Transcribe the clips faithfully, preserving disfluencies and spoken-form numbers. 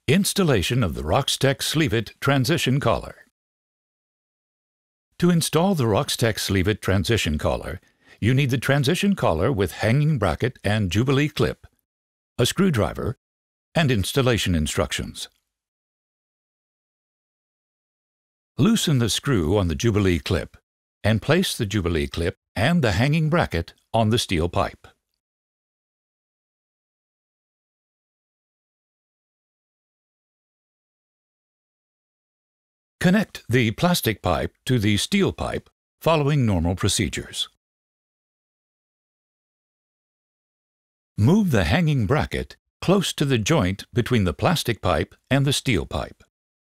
Installation of the Roxtec Sleeve-It Transition Collar. To install the Roxtec Sleeve-It Transition Collar, you need the transition collar with hanging bracket and Jubilee clip, a screwdriver, and installation instructions. Loosen the screw on the Jubilee clip and place the Jubilee clip and the hanging bracket on the steel pipe. Connect the plastic pipe to the steel pipe following normal procedures. Move the hanging bracket close to the joint between the plastic pipe and the steel pipe.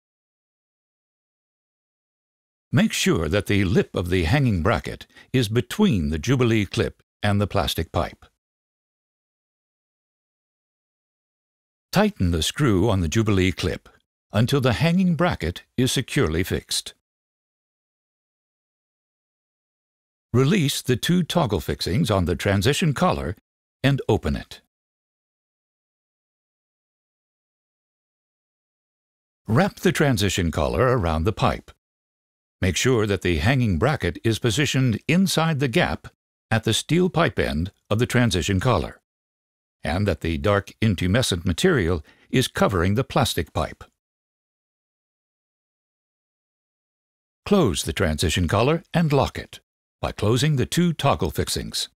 Make sure that the lip of the hanging bracket is between the Jubilee clip and the plastic pipe. Tighten the screw on the Jubilee clip until the hanging bracket is securely fixed. Release the two toggle fixings on the transition collar and open it. Wrap the transition collar around the pipe. Make sure that the hanging bracket is positioned inside the gap at the steel pipe end of the transition collar, and that the dark intumescent material is covering the plastic pipe. Close the transition collar and lock it by closing the two toggle fixings.